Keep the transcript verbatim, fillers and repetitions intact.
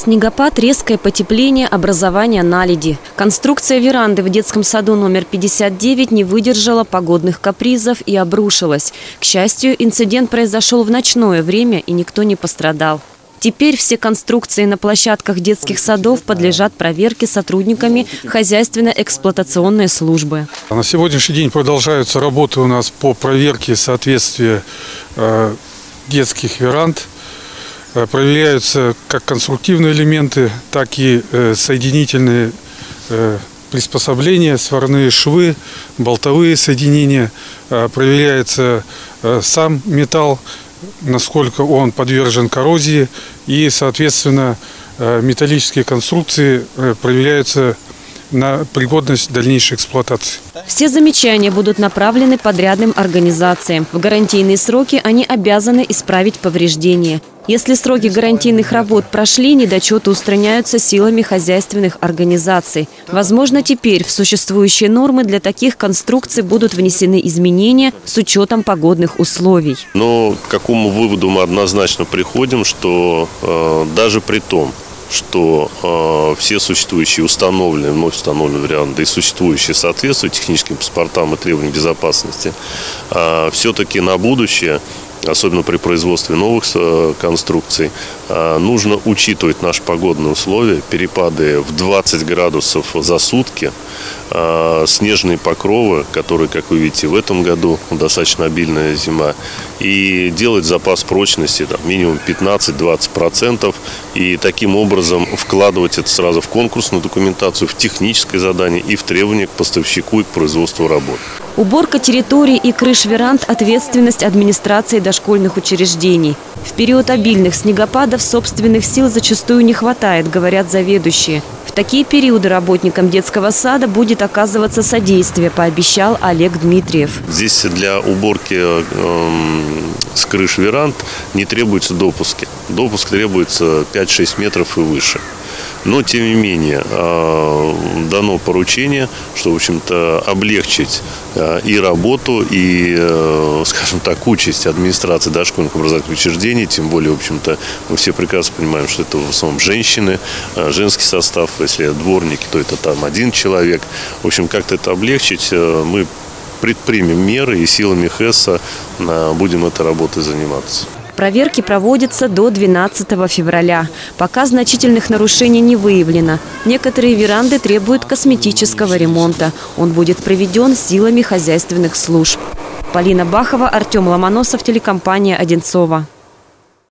Снегопад, резкое потепление, образование наледи. Конструкция веранды в детском саду номер пятьдесят девять не выдержала погодных капризов и обрушилась. К счастью, инцидент произошел в ночное время и никто не пострадал. Теперь все конструкции на площадках детских садов подлежат проверке сотрудниками хозяйственно-эксплуатационной службы. На сегодняшний день продолжаются работы у нас по проверке соответствия э, детских веранд. Э, проверяются как конструктивные элементы, так и э, соединительные э, приспособления, сварные швы, болтовые соединения. Э, проверяется э, сам металл, насколько он подвержен коррозии, и, соответственно, металлические конструкции проверяются на пригодность дальнейшей эксплуатации. Все замечания будут направлены подрядным организациям. В гарантийные сроки они обязаны исправить повреждения. Если сроки гарантийных работ прошли, недочеты устраняются силами хозяйственных организаций. Возможно, теперь в существующие нормы для таких конструкций будут внесены изменения с учетом погодных условий. Но к какому выводу мы однозначно приходим, что э, даже при том, что э, все существующие установленные, вновь установленные варианты и существующие соответствуют техническим паспортам и требованиям безопасности, э, все-таки на будущее, особенно при производстве новых конструкций, нужно учитывать наши погодные условия, перепады в двадцать градусов за сутки, снежные покровы, которые, как вы видите, в этом году достаточно обильная зима, и делать запас прочности там, минимум пятнадцать-двадцать процентов, и таким образом вкладывать это сразу в конкурсную документацию, в техническое задание и в требования к поставщику и к производству работ. Уборка территорий и крыш веранд – ответственность администрации дошкольных учреждений. В период обильных снегопадов собственных сил зачастую не хватает, говорят заведующие. В такие периоды работникам детского сада будет оказываться содействие, пообещал Олег Дмитриев. Здесь для уборки э, с крыш веранд не требуются допуски. Допуск требуется пять-шесть метров и выше. Но, тем не менее, дано поручение, что, в общем-то, облегчить и работу, и, скажем так, участь администрации дошкольных образовательных учреждений. Тем более, в общем-то, мы все прекрасно понимаем, что это в основном женщины, женский состав. Если дворники, то это там один человек. В общем, как-то это облегчить мы предпримем меры и силами ХЭСа будем этой работой заниматься. Проверки проводятся до двенадцатого февраля. Пока значительных нарушений не выявлено. Некоторые веранды требуют косметического ремонта. Он будет проведен силами хозяйственных служб. Полина Бахова, Артем Ломоносов, телекомпания «Одинцово».